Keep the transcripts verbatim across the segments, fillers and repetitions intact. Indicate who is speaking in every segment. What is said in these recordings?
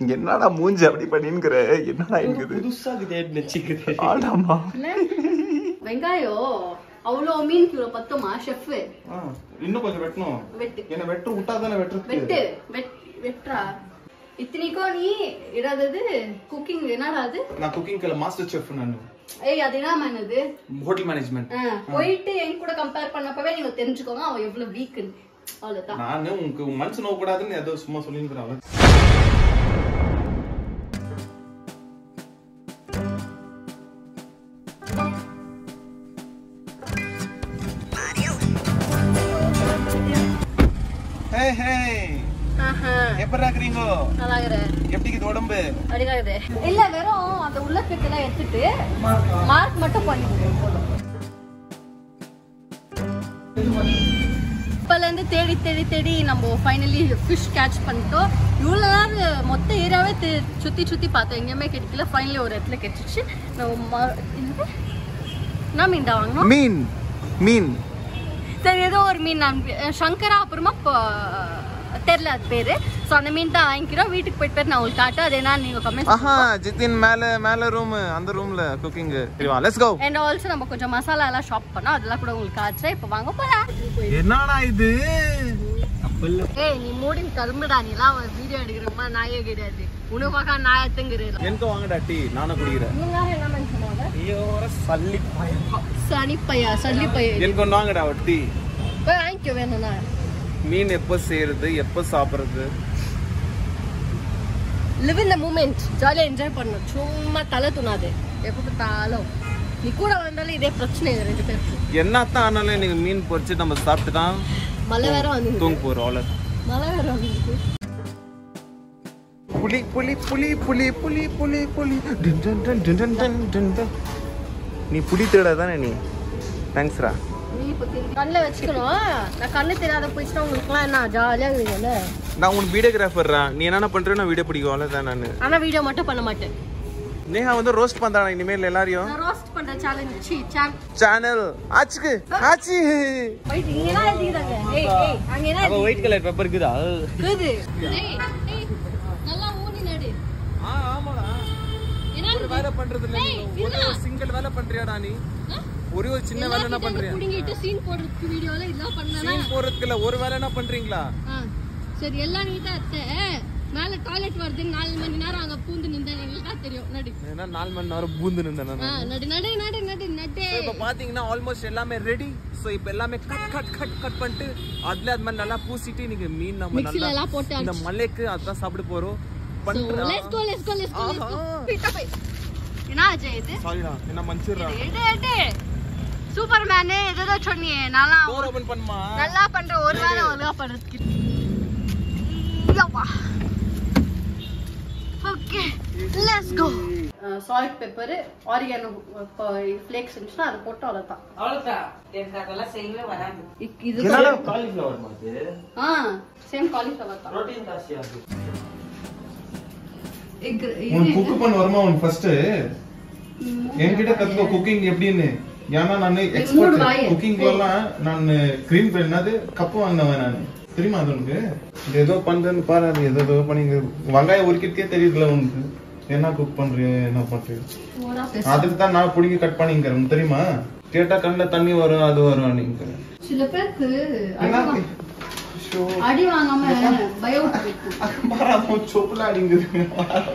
Speaker 1: என்னடா மூஞ்சி அப்படி பண்ணின்னுக்குற என்னடா இருக்குது
Speaker 2: புதுசா நினைச்சுக்குது
Speaker 1: ஆடாமா
Speaker 3: வெங்காயம் அவ்வளோ மீன் கிலோ பத்துமா ஷெஃப்
Speaker 1: இன்னும் கொஞ்சம் வெட்டணும்
Speaker 3: வெட்டு
Speaker 1: என்ன வெட்டு விட்டாதானே வெட்டுறது
Speaker 3: வெட்டு வெட்றா இத்தனைக்கும் நீ இராதது குக்கிங் என்னடா அது
Speaker 1: நான் குக்கிங்ல மாஸ்டர் செஃப் நான்
Speaker 3: ஏய் அது என்ன மேனது
Speaker 1: ஹோட்டல் மேனேஜ்மெண்ட்
Speaker 3: போயிட்டு என் கூட கம்பேர் பண்ணப்பவே நீங்க தெரிஞ்சுக்கோங்க அவன் எவ்வளவு வீக்குன்னு அவ்வளவுதான்
Speaker 1: நான் உங்களுக்கு மனசு நோக்க கூடாதுன்னு ஏதோ சும்மா சொல்லிருக்கேன் எப்படா இருக்கீங்க
Speaker 3: நல்லா இருக்கேன்
Speaker 1: எப்படி இது உடம்பு
Speaker 3: அடிக்காதே இல்ல வெறும் அந்த உள்ள பிட்டெல்லாம் எடுத்துட்டு மார்க் மட்டும் பண்ணிடுங்க போதும் இப்பல இருந்து தேடி தேடி தேடி நம்ம ஃபைனலி ஃபிஷ் கேட்ச் பண்ணிட்டோம் இவ்வளோ நேரம் மொத்த ஏரியாவே சுற்றி சுற்றி பார்த்தோம் எங்கேயுமே கிடைக்கல ஃபைனலி ஒரு இடத்துல கிடைச்சிச்சு நம்ம என்ன மீன் தான் வாங்கணும்
Speaker 1: மீன் மீன்
Speaker 3: சரி ஏதோ ஒரு மீன் நான் சங்கரா அப்புறமா தெரியல அது பேரு சோ அந்த மீன் தான் வாங்கிக்கிறோம் வீட்டுக்கு போயிட்டு பேர் நான் உங்களுக்கு காட்டு அது என்ன நீங்க கமெண்ட்
Speaker 1: ஆஹா ஜிதின் மேல மேல ரூம் அந்த ரூம்ல குக்கிங் சரிவா லெட்ஸ் கோ
Speaker 3: அண்ட் ஆல்சோ நம்ம கொஞ்சம் மசாலா எல்லாம் ஷாப் பண்ணோம் அதெல்லாம் கூட உங்களுக்கு காட்டுறேன் இப்போ வாங்க போலாம்
Speaker 1: என்னடா இது
Speaker 3: ஏய் நீ மூடி கரும்புடா நீ எல்லாம் வீடியோ எடுக்கிறமா நாயே கிடையாது உனக்கு பார்க்க நாயத்துங்கிறது
Speaker 1: எனக்கு வாங்கடா டீ நானே குடிக்கிறேன்
Speaker 3: நீங்க என்ன மனுஷனாங்க
Speaker 1: ஐயோ சல்லி பையா
Speaker 3: சனி பையா சல்லி பையா
Speaker 1: எனக்கு ஒன்று வாங்கடா டீ
Speaker 3: வாங்கிக்க வேணும்னா
Speaker 1: மீன் எப்போ செய்யறது எப்போ சாப்பிட்றது
Speaker 3: லிவ் இன் த மூமெண்ட் ஜாலியாக என்ஜாய் பண்ணணும் சும்மா தலை துணாது எப்போ பார்த்தாலும் நீ கூட வந்தாலும் இதே பிரச்சனை ரெண்டு பேருக்கு
Speaker 1: என்னத்தான் ஆனாலும் எனக்கு மீன் பொரிச்சு நம்ம சாப்பிட்டு தான்
Speaker 3: மழை வேற வந்து
Speaker 1: தூங்க போகிறோம் அவ்வளோ
Speaker 3: மழை வேற வந்து
Speaker 1: புலி புலி புலி புலி புலி புலி புலி நீ புலி தேட தானே நீ தேங்க்ஸ்ரா
Speaker 3: கண்ணில் வச்சுக்கணும் நான் கண்ணு தெரியாத போயிடுச்சுன்னா உங்களுக்குலாம் என்ன ஜாலியாக இருக்குதுல்ல
Speaker 1: நான் உனக்கு வீடியோகிராஃபர்ரா நீ என்னென்ன பண்ணுறேன் நான் வீடியோ பிடிக்கும் அவ்வளோதான் நான்
Speaker 3: ஆனால் வீடியோ மட்டும் பண்ண மாட்டேன்
Speaker 1: நேஹா வந்து ரோஸ்ட் பண்றானா இனிமேல் எல்லாரையும்
Speaker 3: நான் ரோஸ்ட் பண்ற சேலஞ்ச் சி
Speaker 1: சேனல் ஆச்சுக்கு ஆச்சு
Speaker 3: வெயிட் இங்க என்ன எழுதிறாங்க ஏய் ஏய் அங்க என்ன
Speaker 2: அப்ப ஒயிட் கலர் பேப்பர் இருக்குதா
Speaker 3: இருக்குது ஏய் ஏய் நல்லா ஊனி நடு
Speaker 1: ஆ ஆமாடா என்ன வேலை பண்றது இல்ல நீ ஒரு சிங்கிள் வேலை பண்றியாடா நீ ஒரே ஒரு சின்ன வேலை என்ன பண்றியா
Speaker 3: புடிங்கிட்டு சீன் போடுறதுக்கு வீடியோல இதெல்லாம் பண்ணனா
Speaker 1: சீன் போடுறதுக்கு இல்ல ஒரு வேலை என்ன பண்றீங்களா
Speaker 3: சரி எல்லாம் நீட்டா அத்தை மேல டாய்லெட் வருது நாலு மணி நேரம் அங்க பூந்து நின்றேன் எங்களுக்கு தெரியும் நடு
Speaker 1: ஏன்னா நாலு மணி நேரம் பூந்து நின்றேன்
Speaker 3: நடு நடு நடு நடு நடு
Speaker 1: இப்போ பாத்தீங்கன்னா ஆல்மோஸ்ட் எல்லாமே ரெடி சோ இப்போ எல்லாமே கட் கட் கட் கட் பண்ணிட்டு அதுல அது மாதிரி நல்லா பூசிட்டு நீங்க மீன் நம்ம நல்லா இந்த மலைக்கு அதான் சாப்பிட போறோம் பண்றோம் let's go let's go let's go let's go பிட்ட போய் என்ன அஜய் இது சாரிடா என்ன மன்னிச்சிரா எடு எடு சூப்பர்மேன் ஏதோ சொன்னியே நல்லா டோர் ஓபன் பண்ணுமா நல்லா பண்ற ஒரு வேளை ஒழுங்கா பண்றதுக்கு யப்பா Okay, let's go. Uh, salt, pepper, oregano flakes இருந்துச்சுனா அது போட்டு அவ்வளவுதான்.
Speaker 4: அவ்வளவுதான். எனக்கெல்லாம் செய்யவே வராது.
Speaker 3: இது
Speaker 2: காலிஃப்ளவர் மாதிரி.
Speaker 3: ஆ, சேம் காலிஃப்ளவர் தான்.
Speaker 2: புரோட்டீன் காசியா இருக்கு.
Speaker 1: உன் குக் பண்ண வருமா உன் ஃபர்ஸ்ட்? என்கிட்ட கத்துக்கோ குக்கிங் எப்படின்னு. ஏன்னா நான் எக்ஸ்பர்ட் குக்கிங்லலாம் நான் கிரீம் பண்ணது கப் வாங்குனவன் நான். தெரியுமா அது உனக்கு ஏதோ பண்றேன்னு பாரு அது ஏதோ பண்ணீங்க வெங்காயம் உரிக்கிறதுக்கே தெரியுதுல உனக்கு என்ன குக் பண்றீங்க என்ன பண்றீங்க அதுக்கு தான் நான் பிடிக்க கட் பண்ணிக்கிறேன் தெரியுமா கேட்டா கண்ணுல தண்ணி வரும் அது வரும் நீங்க
Speaker 3: சில பேருக்கு அடி வாங்காம பயம்
Speaker 1: பாராம சொப்புல அடிங்குது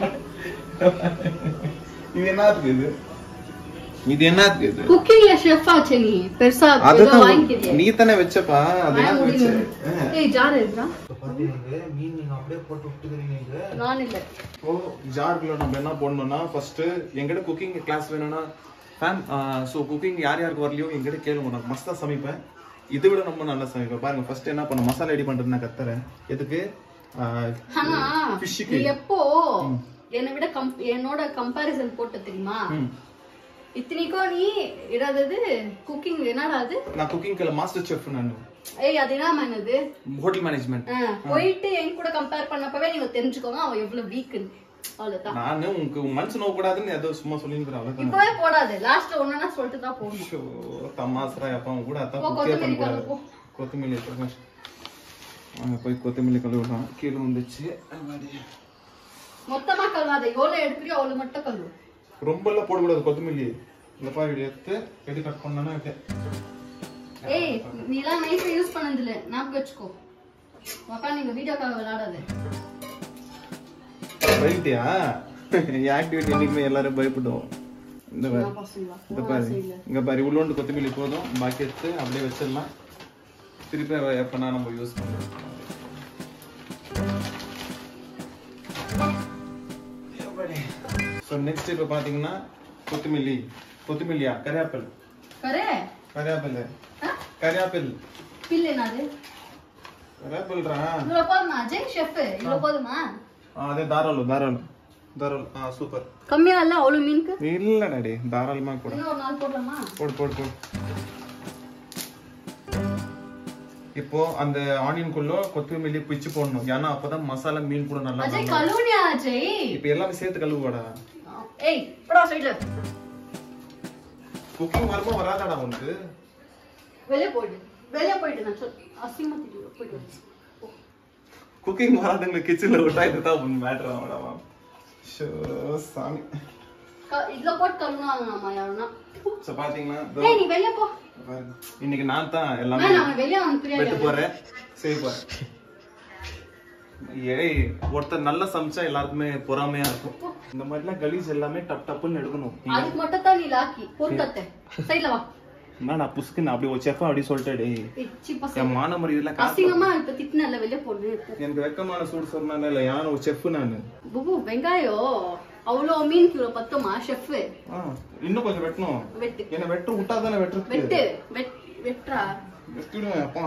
Speaker 1: இது என்ன இருக்குது இது என்ன இருக்குது
Speaker 3: குக்கிங்ல ஷெஃப் ஆச்சே நீ பெருசா ஏதோ வாங்கிக்கிறியே
Speaker 1: நீ தானே வெச்சப்பா அது என்ன வெச்ச
Speaker 3: ஏய் ஜார் இருக்குடா
Speaker 1: பாத்தீங்க மீன் நீங்க அப்படியே போட்டு விட்டுக்கிறீங்க இங்க
Speaker 3: நான் இல்ல
Speaker 1: ஓ ஜார்ல நம்ம என்ன பண்ணனும்னா ஃபர்ஸ்ட் எங்கட குக்கிங் கிளாஸ் வேணும்னா ஃபேம் சோ குக்கிங் யார் யாருக்கு வரலையோ எங்கட கேளுங்க நான் மஸ்தா சமைப்பேன் இதை விட நம்ம நல்லா சமைப்பேன் பாருங்க ஃபர்ஸ்ட் என்ன பண்ண மசாலா ரெடி பண்றது நான் கத்துறேன் எதுக்கு
Speaker 3: ஆனா ஃபிஷ்க்கு எப்போ என்ன விட என்னோட கம்பேரிசன் போட்டு தெரியுமா இத்தனைக்கும் நீ இராதது குக்கிங் என்னடா அது
Speaker 1: நான் குக்கிங்ல மாஸ்டர் செஃப் நான்
Speaker 3: ஏய் அது என்ன மேனது
Speaker 1: ஹோட்டல் மேனேஜ்மெண்ட்
Speaker 3: போயிட்டு என் கூட கம்பேர் பண்ணப்பவே நீங்க தெரிஞ்சுக்கோங்க அவன் எவ்வளவு வீக்குன்னு அவ்வளவுதான்
Speaker 1: நான் உங்களுக்கு மனசு நோக்க கூடாதுன்னு ஏதோ சும்மா சொல்லிருக்கேன் அவ்வளவுதான்
Speaker 3: இப்பவே போடாது லாஸ்ட் ஒண்ணா சொல்லிட்டு தான் போகணும்
Speaker 1: ஷோ தமாஸ்ரா அப்பா கூட அத குக்கியே பண்ண கூடாது கொத்தமல்லி கழுவு அங்க போய் கொத்தமல்லி கழுவலாம் கீழ வந்துச்சு
Speaker 3: மொத்தமா கழுவாத எவ்வளவு எடுக்கிறியோ அவ்வளவு மட்டும் கழுவு
Speaker 1: ரொம்ப எல்லாம் போடக்கூடாது கொத்தமல்லி இந்த பாரு எடுத்து எடி கட் பண்ணனா ஓகே
Speaker 3: ஏய் நீ எல்லாம் நைஃப் யூஸ் பண்ணது இல்ல ஞாபகம் வச்சுக்கோ வக்கா நீங்க வீடியோக்காக விளையாடாத
Speaker 1: பயட்டியா ஆக்டிவிட்டி இன்னைக்கு எல்லாரும் பயப்படுவோம் இந்த பாரு இந்த பாரு இங்க பாரு உள்ளோண்டு கொத்தமல்லி போதும் பாக்கி எடுத்து அப்படியே வச்சிடலாம் திருப்பி எப்பனா நம்ம யூஸ் பண்ணலாம் சோ நெக்ஸ்ட் இப்ப பாத்தீங்கன்னா கொத்தமல்லி கொத்தமல்லியா கரியாப்பிள்
Speaker 3: கரே
Speaker 1: கரியாப்பிள் கரியாப்பிள்
Speaker 3: பில் என்னது
Speaker 1: கரியாப்பிள்ரா
Speaker 3: இவ்வளோ போதுமா அஜய் ஷெஃப் இவ்வளோ போதுமா
Speaker 1: அதே தாராளம் தாராளம் தாராளம் ஆ சூப்பர்
Speaker 3: கம்மியா இல்ல அவ்வளவு மீனுக்கு
Speaker 1: இல்ல டாடி தாராளமா கூட
Speaker 3: இன்னும் ஒரு நாள் போடலாமா
Speaker 1: போடு போடு போடு இப்போ அந்த ஆனியன் குள்ள கொத்தமல்லி பிச்சு போடணும் ஏன்னா அப்பதான் மசாலா மீன் கூட நல்லா
Speaker 3: அஜய் கழுவுனியா அஜய்
Speaker 1: இப்போ எல்லாமே சேர்த்து கழுவுவாடா
Speaker 3: ஏய் போடா சைடுல
Speaker 1: குக்கிங் வரமா வராதாடா உனக்கு
Speaker 3: வெளிய போயிடு வெளிய போயிடு நான் சொல் அசிங்கமா திட்டு போயிடு
Speaker 1: குக்கிங் வராதவங்க கிச்சன்ல விட்டா இதுதான் உன் மேட்டர் ஆவடா ஷோ சாமி
Speaker 3: இதுல போட்டு கழுவுனாங்கம்மா யாருன்னா
Speaker 1: சோ பாத்தீங்கன்னா
Speaker 3: ஏய் நீ வெளிய போ
Speaker 1: இன்னைக்கு நான் தான் எல்லாமே
Speaker 3: நான் வெளிய அனுப்புறியா
Speaker 1: வெட்டு போறேன் சரி போறேன் ஏய் ஒருத்தர் நல்லா சமைச்சா எல்லாருக்குமே பொறாமையா இருக்கும் இந்த மாதிரிலாம் கலீஸ் எல்லாமே டப் டப்புன்னு எடுக்கணும்
Speaker 3: அதுக்கு மட்டும் தான் நீ லாக்கி போட்டத்தை சைடுல வா
Speaker 1: நான் புஸ்க்கு அப்படி ஒரு செஃப் அப்படி சொல்லிட்டேன் என் மானமரி இதெல்லாம்
Speaker 3: அசிங்கமா இப்ப திட்டுனல வெளிய போடு
Speaker 1: எனக்கு வெக்கமான சூடு சொன்னானே இல்ல யாரும் ஒரு செஃப் நானு
Speaker 3: புபு வெங்காயம் அவ்வளவு மீன் கிலோ பத்துமா ஷெஃப்
Speaker 1: இன்னும் கொஞ்சம் வெட்டணும்
Speaker 3: வெட்டு
Speaker 1: என்ன வெட்டு விட்டா தானே வெட்டுறது
Speaker 3: வெட்டு வெட்றா
Speaker 1: வெட்டிடுவேன் அப்பா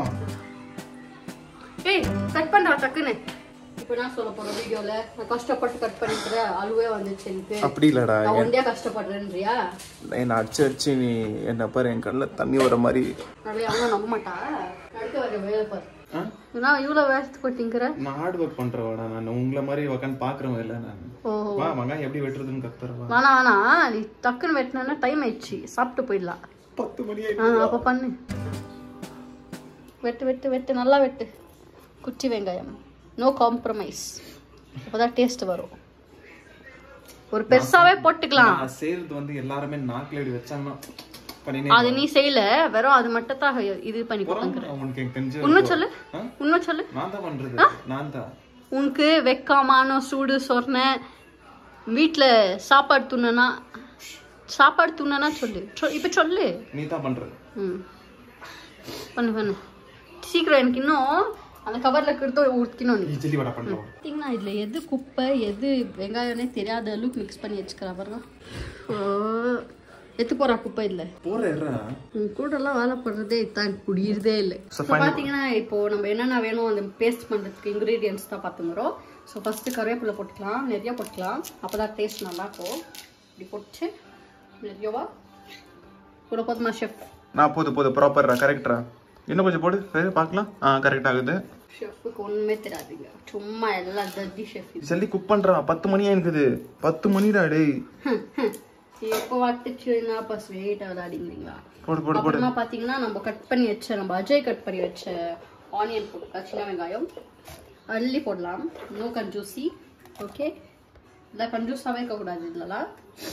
Speaker 3: ஏய் கட் பண்றா டக்குன்னு இப்போ நான் சொல்ல போற வீடியோல நான் கஷ்டப்பட்டு கட் பண்ணிட்டு அழுவே வந்துச்சு எனக்கு
Speaker 1: அப்படி இல்லடா
Speaker 3: நான் ஒண்டியா கஷ்டப்படுறேன்றியா
Speaker 1: நான் அடிச்சு அடிச்சு நீ என்ன பாரு என் கண்ணுல தண்ணி வர மாதிரி
Speaker 3: நிறைய அவங்க நம்ப மாட்டா அடுத்த வர வேலை பாரு நான் இவ்வளவு வேஸ்ட் போட்டிங்கற
Speaker 1: நான் ஹார்ட் ஒர்க் பண்றவாடா நான் உங்களை மாதிரி உட்காந்து பாக்குறவன் இல்ல நான் வா மகா எப்படி வெட்டுறதுன்னு கத்துறவா
Speaker 3: வேணா வேணா நீ டக்குன்னு வெட்டினா டைம் ஆயிடுச்சு சாப்பிட்டு போயிடலாம்
Speaker 1: பத்து மணி
Speaker 3: ஆ அப்ப பண்ணு வெட்டு வெட்டு வெட்டு நல்லா வெட்டு குச்சி வெங்காயம் நோ காம்ப்ரமைஸ் அப்பதான் டேஸ்ட் வரும் ஒரு பெருசாவே போட்டுக்கலாம்
Speaker 1: நான் செய்யறது வந்து எல்லாரும் நாக்குல எடி வச்சாங்கன்னா பண்ணினே
Speaker 3: அது நீ செய்யல வெறும் அது மட்டும் தான் இது பண்ணி கொடுங்கற
Speaker 1: உனக்கு தெரிஞ்சு
Speaker 3: உண்மை சொல்லு உண்மை சொல்லு
Speaker 1: நான் தான் பண்றது நான் தான்
Speaker 3: உனக்கு வெக்காமான சூடு சொர்ண வீட்ல சாப்பாடு துண்ணனா சாப்பாடு துண்ணனா சொல்லு இப்ப சொல்லு
Speaker 1: நீ தான் பண்றது
Speaker 3: ம் பண்ணு பண்ணு சீக்கிரம் எனக்கு இன்னும் அந்த கவர்ல கிட்ட ஊத்திக்கணும் நீ
Speaker 1: ஜெல்லி வடை பண்றோம்
Speaker 3: பாத்தீங்கன்னா இதுல எது குப்பை எது வெங்காயம்னே தெரியாத அளவுக்கு மிக்ஸ் பண்ணி வச்சுக்கிறா பாருங்க எத்து போறா குப்பை இல்ல
Speaker 1: போறேறா
Speaker 3: கூட எல்லாம் வேலை பண்றதே இதான் குடியிருதே இல்லை பாத்தீங்கன்னா இப்போ நம்ம என்னென்ன வேணும் அந்த பேஸ்ட் பண்றதுக்கு இன்கிரீடியன்ஸ் தான் பாத்துக்கிறோம் ஸோ ஃபர்ஸ்ட் கருவேப்பிலை போட்டுக்கலாம் நிறைய போட்டுக்கலாம் அப்பதான் டேஸ்ட் நல்லா இருக்கும் இப்படி போட்டு நிறையவா கூட போதுமா ஷெஃப்
Speaker 1: நான் போது போது ப்ராப்பரா கரெக்டா இன்னும் கொஞ்சம் போடு சரி பார்க்கலாம் ஆ கரெக்ட் ஆகுது
Speaker 3: ஷெஃப்க்கு ஒண்ணுமே தெரியாதுங்க சும்மா எல்லாம் தட்டி ஷெஃப்
Speaker 1: ஜல்தி குக் பண்றான் பத்து மணியா இருக்குது பத்து மணிடா டேய்
Speaker 3: எப்போ வாட்டுச்சுன்னா பஸ் வெயிட் விளையாடிங்களா
Speaker 1: போடு போடு போடு
Speaker 3: அப்புறமா பாத்தீங்கன்னா நம்ம கட் பண்ணி வச்ச நம்ம அஜய் கட் பண்ணி வச்ச ஆனியன் போட்டுக்கலாம் சின்ன வெங்காயம் அள்ளி போடலாம் நோ கஞ்சூசி ஓகே இல்லை கஞ்சூஸாகவே இருக்கக்கூடாது இதுலலாம்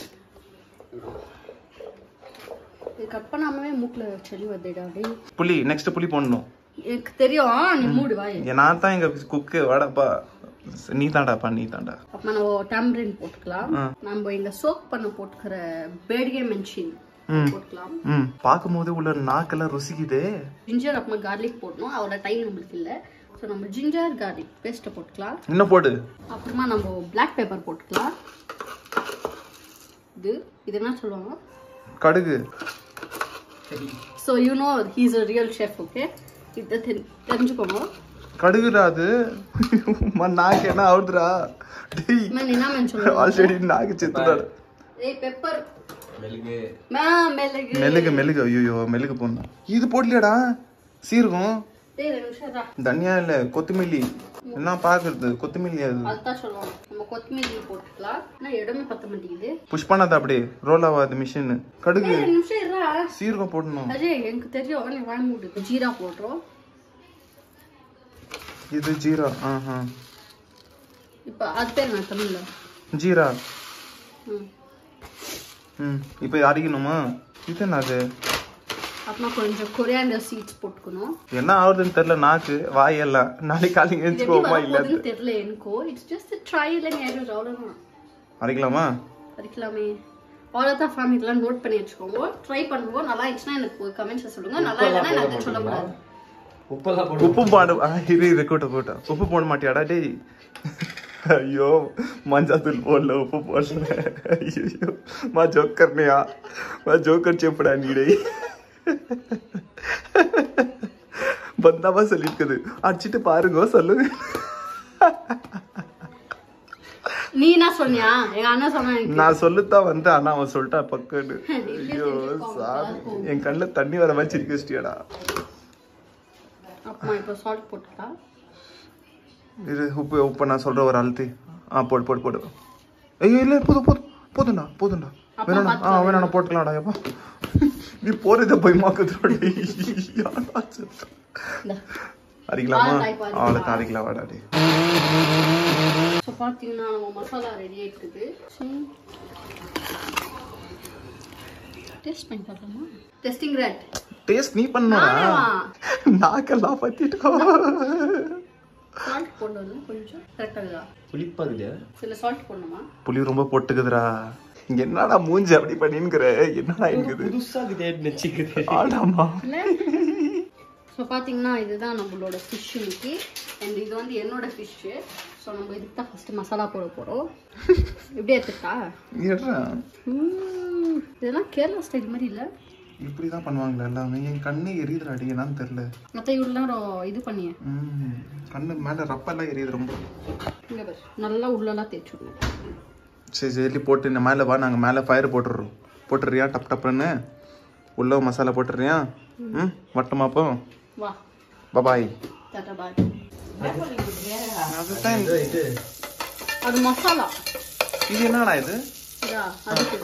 Speaker 3: இது கட் பண்ணாமவே மூக்கில் செடி வந்துடா அப்படியே
Speaker 1: புளி நெக்ஸ்ட் புளி போடணும்
Speaker 3: எனக்கு தெரியும் நீ மூடு வாய்
Speaker 1: நான் தான் எங்க குக்கு வாடாப்பா நீ தாண்டாப்பா நீ தாண்டா
Speaker 3: அப்ப நம்ம டாமரின் போட்டுக்கலாம் நம்ம இங்க சோக் பண்ண போட்டுக்கிற பேடிகே மென்ஷின் போட்டுக்கலாம்
Speaker 1: ம் பாக்கும்போது உள்ள நாக்கெல்லாம் ருசிக்குதே
Speaker 3: ஜிஞ்சர் அப்புறமா கார்லிக் போடணும் அவ்வளோ டைம் நம்மளுக்கு இல்லை ஸோ நம்ம ஜிஞ்சர் கார்லிக் பேஸ்ட்டை போட்டுக்கலாம்
Speaker 1: இன்னும் போடு
Speaker 3: அப்புறமா நம்ம பிளாக் பெப்பர் போட்டுக்கலாம் இது இது என்ன சொல்லுவாங்க
Speaker 1: கடுகு
Speaker 3: so you know he is a real chef okay இதை தெரிஞ்சுக்கோங்க
Speaker 1: கடுகுடா அது நாக்கு என்ன ஆகுதுடா டேய்
Speaker 3: நான் என்ன மேன் சொல்றேன்
Speaker 1: ஆல்ரெடி நாக்கு செத்துடா
Speaker 3: ஏய் பெப்பர்
Speaker 2: மெழுகு
Speaker 3: மா மெழுகு
Speaker 1: மெழுகு மெழுகு ஐயோ மெழுகு போடணும் இது போடலையாடா சீரகம்
Speaker 3: டேய் ரெண்டு நிமிஷம் ரா
Speaker 1: தனியா இல்ல கொத்தமல்லி என்ன பாக்குறது கொத்தமல்லி அது
Speaker 3: அதான் சொல்லுவாங்க நம்ம கொத்தமல்லி போட்டுக்கலாம் ஆனா இடமே பத்த மாட்டேங்குது
Speaker 1: புஷ் பண்ணாத அப்படியே ரோல் ஆகாது மிஷின் கடுகு
Speaker 3: ரெண்டு நிமிஷம் இருடா
Speaker 1: சீரகம் போடணும்
Speaker 3: அஜய் எனக்கு தெரியும் நீ வாங்கி மூடு ஜீரா போடுறோம்
Speaker 1: இது ஜீரா ஆஹா
Speaker 3: இப்போ அது பேர் நான் தமிழ்ல
Speaker 1: ஜீரா.
Speaker 3: ம்
Speaker 1: ம் இப்போ அரைக்கணுமா? இது என்னது?
Speaker 3: அப்புறம் கொஞ்சம் கொரியாண்டர் சீட்ஸ் போட்டுக்கணும்.
Speaker 1: என்ன ஆகுதுன்னு தெரியல, நாக்கு வாயெல்லாம் நாளைக்கு காலையில் எழுந்துக்கோமா இல்லை
Speaker 3: தெரியல எனக்கோ. It's just trial and error, அவ்வளோதான்.
Speaker 1: அரைக்கலாமா?
Speaker 3: அரைக்கலாமே. அவ்வளோதான் ஃபார்ம். இதெல்லாம் நோட் பண்ணி வச்சுக்கோங்க. ட்ரை பண்ணுவோம். நல்லா இருந்துச்சுன்னா எனக்கு கமெண்ட்ஸில் சொல்லுங்க. நல்லா இல்லைன்னா எனக்கு சொல்லக்கூடாது.
Speaker 2: உப்பெல்லாம்
Speaker 1: உப்பு பாடு இது இது கூட்ட கூட்ட உப்பு போட மாட்டியாடா டேய்? ஐயோ மஞ்சாத்தூள் போடல, உப்பு போடல. ஐயோ மா ஜோக்கர்னியா, மா ஜோக்கர் செப்படா நீடே. பந்தாவா சொல்லிருக்குது, அடிச்சுட்டு பாருங்க சொல்லுங்க.
Speaker 3: நீ என்ன சொன்னியா? எங்க அண்ணா சொன்னா
Speaker 1: நான் சொல்லுத்தான் வந்து அண்ணா அவன் சொல்லிட்டா பக்கன்னு. ஐயோ சாமி, என் கண்ணுல தண்ணி வர மாதிரி சிரிக்க வச்சிட்டியாடா.
Speaker 3: அப்புறமா இப்போ சால்ட் போட்டுக்கலாம்.
Speaker 1: இது உப்பு உப்பு நான் சொல்ற ஒரு அழுத்தி. ஆ போடு போடு போடு. ஐயோ இல்லை போதும் போதும் போதும்டா போதும்டா. வேணா ஆ வேணா போட்டுக்கலாம்டா. எப்பா நீ போறத போய் மாக்குறோடி. அரிக்கலாமா? அவ்வளோதான் அரிக்கலாம் வாடாடி.
Speaker 3: ஸோ பார்த்தீங்கன்னா நம்ம மசாலா ரெடி ஆகிட்டுது. டேஸ்ட் பண்ணி பார்க்கலாமா? Testing red.
Speaker 1: டேஸ்ட் நீ பண்ணா நாக்கெல்லாம் பத்திட்டோ.
Speaker 3: சால்ட் போடணும் கொஞ்சம். கரெக்டாக இருக்குதா?
Speaker 2: புளிப்பா இருக்குது.
Speaker 3: சில சால்ட் போடணுமா?
Speaker 1: புளி ரொம்ப போட்டுக்குதுடா. இங்க என்னடா மூஞ்சி அப்படி பண்ணின்னுக்குற? என்னடா இருக்குது?
Speaker 2: புதுசா இருக்குது நினைச்சிக்குது.
Speaker 1: ஆடாமா.
Speaker 3: ஸோ பார்த்தீங்கன்னா இதுதான் நம்மளோட ஃபிஷ் இன்னைக்கு. அண்ட் இது வந்து என்னோட ஃபிஷ்ஷு. ஸோ நம்ம இதுக்கு தான் ஃபஸ்ட்டு மசாலா போட போகிறோம். எப்படி எடுத்துட்டா? இதெல்லாம் கேரளா ஸ்டைல் மாதிரி இல்லை?
Speaker 1: இப்படிதான் பண்ணுவாங்களா எல்லாமே? என் கண்ணே எரியுதுடா அடி, என்னன்னு தெரியல.
Speaker 3: மற்ற இவ்வளோ இது பண்ணிய
Speaker 1: ம் கண்ணு மேலே ரப்பெல்லாம் எரியுது ரொம்ப.
Speaker 3: இங்கே பாரு, நல்லா உள்ளெல்லாம் தேய்ச்சி விடணும்.
Speaker 1: சரி சரி போட்டு இந்த மேலே வா, நாங்கள் மேலே ஃபயர் போட்டுடுறோம். போட்டுடுறியா? டப் டப்புன்னு உள்ள மசாலா போட்டுடுறியா? ம் வட்டமாப்போ
Speaker 3: வா
Speaker 1: பபாய்.
Speaker 3: டாடா பாய்.
Speaker 1: அதுதான்
Speaker 2: இது
Speaker 3: அது மசாலா.
Speaker 1: இது என்னடா இது?
Speaker 3: இதா அதுக்கு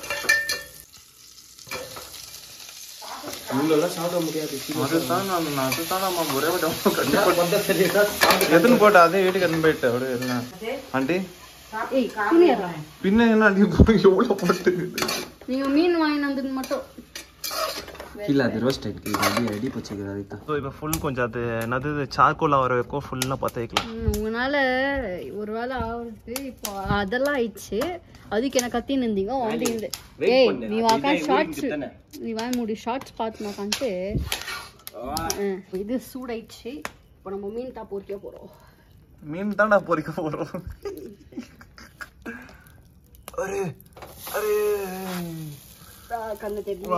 Speaker 2: உள்ளெல்லாம் சாப்பிட முடியாது.
Speaker 1: அதுதான் நான் அதுதான் நம்ம ஒரே விட
Speaker 2: கண்டிப்பா
Speaker 1: எதுன்னு போட்டா அதே வீட்டுக்கு எடுத்து போயிட்டு அப்படியே என்ன ஆண்டி
Speaker 3: ஏய் புனியறா.
Speaker 1: பின்ன என்ன அடி எவ்வளோ போட்டு
Speaker 3: நீங்கள் மீன் வாங்கிட்டு வந்தது மட்டும்
Speaker 2: இல்ல அது ரோஸ்ட் ஆயிருக்கு. அடி அடி பச்சைக்குது அதுதான்.
Speaker 1: ஸோ இப்போ ஃபுல் கொஞ்சம் அது என்னது சார்கோல் வர வைக்கும் ஃபுல்லாக பற்ற வைக்கலாம்.
Speaker 3: உங்களால் ஒரு வேளை ஆகுது. இப்போ அதெல்லாம் ஆயிடுச்சு. அதுக்கு என்ன கத்தின்னு இருந்தீங்க வந்து இந்த ஏய் நீ வாக்கா ஷார்ட்ஸ் நீ வாங்க முடி ஷார்ட்ஸ் பார்த்துனாக்கான்ட்டு இது சூடாயிடுச்சு. இப்போ நம்ம மீன் தான் பொரிக்க போகிறோம்.
Speaker 1: மீன் தான்டா பொரிக்க போகிறோம். அரே அரே
Speaker 3: கண்ணு தெரியும்.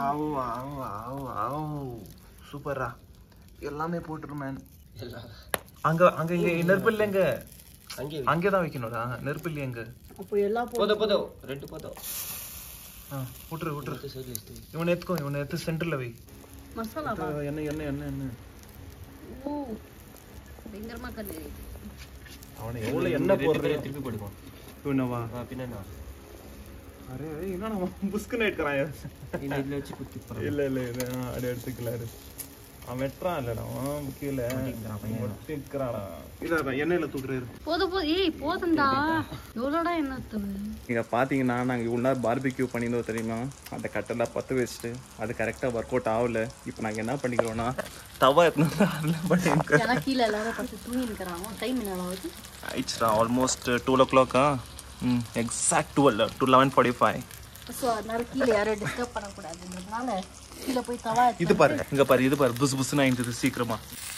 Speaker 1: சூப்பரா எல்லாமே போட்டுரு மேன். அங்க அங்க இங்க நெருப்பில்ல எங்க
Speaker 2: அங்கே
Speaker 1: அங்கேதான் வைக்கணும்டா. நெருப்பில்ல எங்க?
Speaker 3: அப்போ எல்லாம்
Speaker 2: போதோ போதோ ரெண்டு போதோ.
Speaker 1: ஆ விட்டுரு விட்டுரு. இவனை எடுத்துக்கோ, இவனை எடுத்து சென்டர்ல வை.
Speaker 3: மசாலா
Speaker 1: என்ன என்ன என்ன என்ன
Speaker 3: ஓ பயங்கரமா கண்ணு.
Speaker 1: அவனை எவ்வளவு என்ன போடுற
Speaker 2: திருப்பி போடுவோம்.
Speaker 1: இவனவா
Speaker 2: பின்னா
Speaker 1: அரே என்னடா புஸ்குன்னு எடுக்கிறான்.
Speaker 2: இந்த இதுல வச்சு குத்தி போறோம்.
Speaker 1: இல்ல இல்ல இது அப்படியே எடுத்துக்கலாரு. அவன் வெட்டுறான் இல்லடா, அவன் கீழே ஒட்டிக்கிறானா. இல்ல எண்ணெயில தூக்குறாரு.
Speaker 3: போதும் போதும். ஏய் போதும்டா. எவ்வளோடா என்ன தூள்.
Speaker 1: இங்கே பார்த்தீங்கன்னா நாங்கள் இவ்வளோ நேரம் பார்பிக்யூ பண்ணியிருந்தோம் தெரியுமா? அந்த கட்டெல்லாம் பற்ற வச்சுட்டு அது கரெக்டாக ஒர்க் அவுட் ஆகல. இப்போ நாங்கள் என்ன பண்ணிக்கிறோன்னா தவா பண்ணிருக்கோம்.
Speaker 3: கீழே எல்லாரும் பார்த்து தூங்கி இருக்கிறாங்க. டைம் என்ன ஆகுது?
Speaker 1: ஆயிடுச்சுடா ஆல்மோஸ்ட் டுவெல் ஓ கிளாக்கா. ம் exact twelve to eleven forty five.
Speaker 3: So அதனால கீழே யாரும் டிஸ்டர்ப் பண்ணக்கூடாதுன்றதுனால கீழே போய் தவா.
Speaker 1: இது பாரு இங்கே பாரு, இது பாரு புஸ் புஸ்ன்னு ஆயிடுது சீக்கிரமா.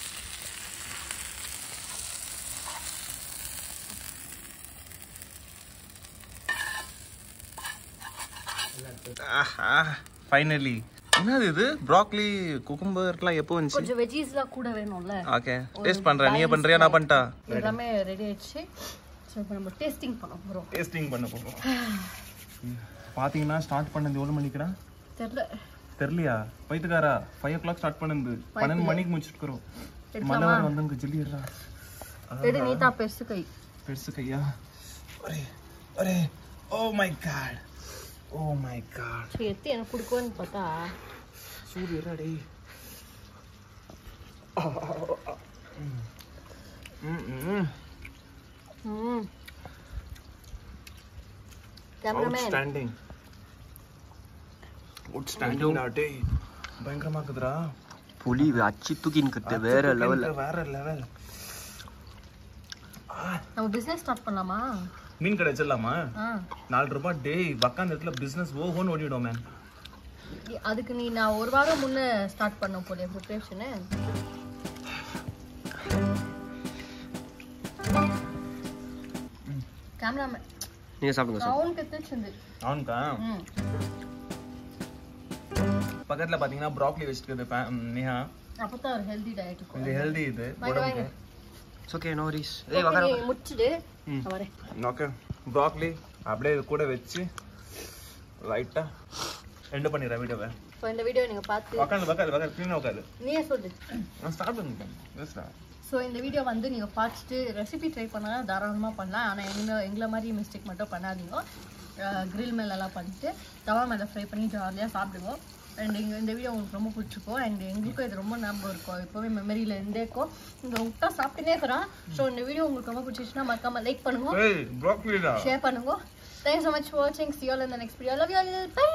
Speaker 1: ஃபைனலி என்னது இது? ப்ராக்லி குக்கும்பர்லாம் எப்போ வந்துச்சு?
Speaker 3: கொஞ்சம் வெஜ்ஜீஸ்லாம் கூட வேணும்ல.
Speaker 1: ஓகே டேஸ்ட் பண்ணுறேன். நீயே பண்ணுறியா நான் பண்ணிட்டா?
Speaker 3: எல்லாமே ரெடி ஆயிடுச்சு. ஸோ இப்போ நம்ம டேஸ்டிங் பண்ண போகிறோம்.
Speaker 1: டேஸ்டிங் பண்ண போகிறோம். பார்த்தீங்கன்னா ஸ்டார்ட் பண்ணது எவ்வளோ மணிக்குடா
Speaker 3: தெரியல.
Speaker 1: தெரியலையா? பைத்துக்காரா ஃபைவ் ஓ கிளாக் ஸ்டார்ட் பண்ணது பன்னெண்டு மணிக்கு முடிச்சுட்டுக்கிறோம். மழை வர வந்து ஜில்லிடுறா.
Speaker 3: ரெடி நீட்டா பெருசு கை.
Speaker 1: பெருசு கையா? அரே அரே oh my god oh my god.
Speaker 3: சரி எத்தி எனக்கு கொடுக்குவேன்னு பார்த்தா
Speaker 1: சூரியரா டேய்.
Speaker 3: ம் கேமராமேன்
Speaker 1: அவுட்ஸ்டாண்டிங் அவுட்ஸ்டாண்டிங் டே பயங்கரமா இருக்குதுடா
Speaker 2: புலி அச்சி தூக்கின்னு கிட்ட வேற லெவல்ல
Speaker 1: வேற லெவல்
Speaker 3: நம்ம பிசினஸ் ஸ்டார்ட் பண்ணலாமா
Speaker 1: மீன் கடை வச்சிடலாமா நாலு ரூபாய் டே பக்காந்த இடத்துல பிசினஸ் ஓஹோன்னு ஓடிடும் மேன்
Speaker 3: அதுக்கு நீ நான் ஒரு வாரம் முன்ன ஸ்டார்ட் பண்ண போலியா ப்ரிப்பரேஷனு கேமராமேன்
Speaker 2: நீங்க சாப்பிடுங்க சார்
Speaker 3: அவனுக்கு எத்திச்சிருந்து
Speaker 1: அவனுக்கா பக்கத்துல பாத்தீங்கன்னா ப்ராக்கலி வச்சிருக்குது நேஹா
Speaker 3: அப்பதான் ஒரு ஹெல்தி டயட் இருக்கும்
Speaker 1: இது ஹெல்தி இது உடம்புக்கு
Speaker 2: இட்ஸ் ஓகே நோ வரிஸ் ஏய் வகர
Speaker 3: முச்சிடு நான் வரேன்
Speaker 1: ஓகே ப்ராக்கலி அப்படியே இது கூட வச்சு லைட்டா எண்ட் பண்ணிடுறேன் வீடியோவை
Speaker 3: இப்போ இந்த வீடியோ நீங்க பார்த்து
Speaker 1: உட்காந்து உட்காது உட்காது க்ளீனாக உட்காது
Speaker 3: நீயே சொல்லு
Speaker 1: நான் ஸ்டார்ட் பண்ணிட்டேன் பேசுடா
Speaker 3: ஸோ இந்த வீடியோ வந்து நீங்கள் பார்த்துட்டு ரெசிபி ட்ரை பண்ணால் தாராளமாக பண்ணலாம் ஆனால் எங்களை எங்களை மாதிரி மிஸ்டேக் மட்டும் பண்ணாதீங்க கிரில் மேலெல்லாம் பண்ணிட்டு தவா மேலே ஃப்ரை பண்ணி ஜாலியாக சாப்பிடுவோம் அண்ட் எங்கள் இந்த வீடியோ உங்களுக்கு ரொம்ப பிடிச்சிருக்கும் அண்ட் எங்களுக்கும் இது ரொம்ப ஞாபகம் இருக்கும் எப்போவுமே மெமரியில் இருந்தேக்கும் இங்கே விட்டா சாப்பிட்டுனே இருக்கிறோம் ஸோ இந்த வீடியோ உங்களுக்கு ரொம்ப பிடிச்சிச்சுன்னா மறக்காம லைக் பண்ணுங்க ஷேர் பண்ணுங்க தேங்க்ஸ் ஸோ மச் ஃபார் வாட்சிங் see you all in the next video love you all bye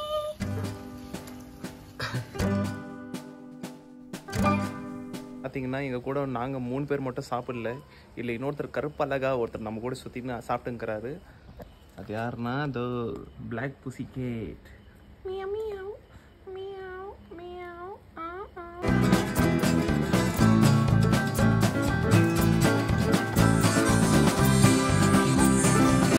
Speaker 1: பார்த்தீங்கன்னா எங்கள் கூட நாங்கள் மூணு பேர் மட்டும் சாப்பிடல இல்லை இன்னொருத்தர் கருப்பழகா ஒருத்தர் நம்ம கூட சுற்றின்னு சாப்பிட்டுங்கிறாரு அது யாருன்னா அதோ பிளாக் புசி கேட் மியா மியா